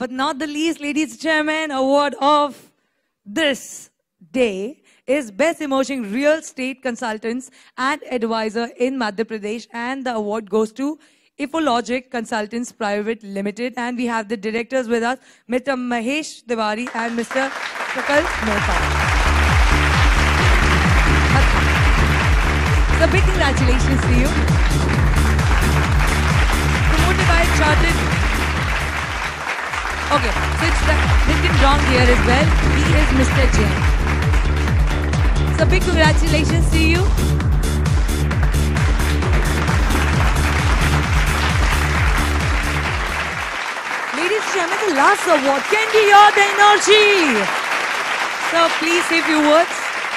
but not the least, ladies and gentlemen, award of this day is Best Emerging Real Estate Consultants and Advisor in Madhya Pradesh, and the award goes to Effologic Consultants Pvt Ltd. And we have the directors with us, Mr. Mahesh Tiwari and Mr. Shakal Mehta. So big congratulations to you. Promoted by Chartered. Okay, so it's written wrong here as well. He is Mr. Jain. So big congratulations to you. Ladies and gentlemen, the last award. Can we hear the energy? So please say a few words.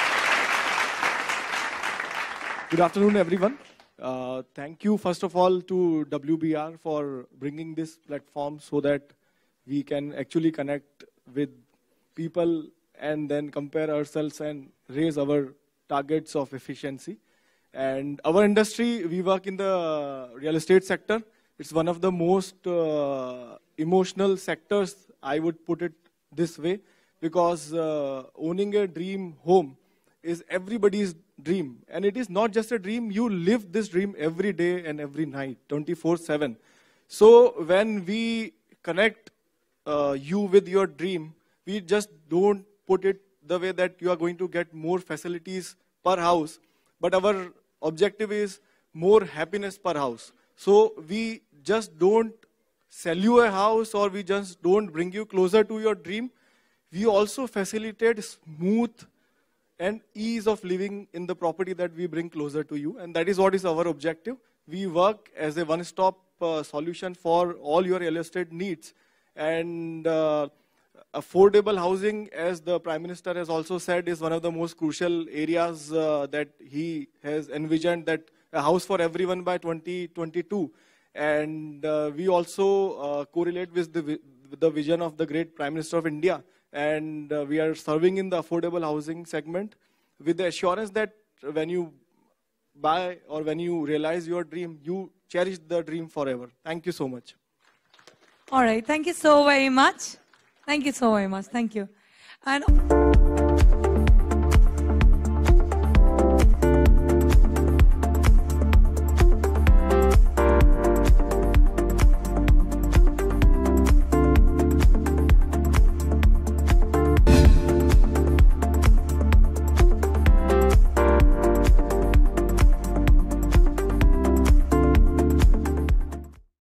Good afternoon, everyone. Thank you, first of all, to WBR for bringing this platform so that we can actually connect with people and then compare ourselves and raise our targets of efficiency. And our industry, we work in the real estate sector. It's one of the most emotional sectors, I would put it this way, because owning a dream home is everybody's dream. And it is not just a dream, you live this dream every day and every night, 24/7. So when we connect you with your dream, we just don't put it the way that you are going to get more facilities per house, but our objective is more happiness per house. So we just don't sell you a house, or we just don't bring you closer to your dream. We also facilitate smooth and ease of living in the property that we bring closer to you, and that is what is our objective. We work as a one-stop solution for all your real estate needs. And affordable housing, as the Prime Minister has also said, is one of the most crucial areas that he has envisioned, that a house for everyone by 2022. And we also correlate with the vision of the great Prime Minister of India. And we are serving in the affordable housing segment with the assurance that when you buy or when you realize your dream, you cherish the dream forever. Thank you so much. All right. Thank you so very much. Thank you so very much. Thank you. And